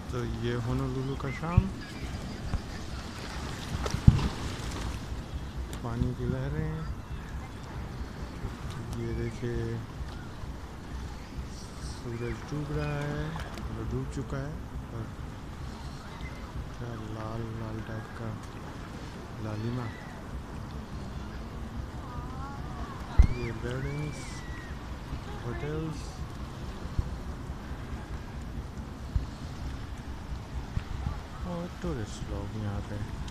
तो ये होनोलुलु का शाम, पानी की लहरें, ये देखिए सूरज डूब रहा है, मतलब डूब चुका है, और क्या लाल लाल टाइप का लालिमा। ये बिल्डिंग्स, होटल्स, और टूरिस्ट लोग यहाँ पे।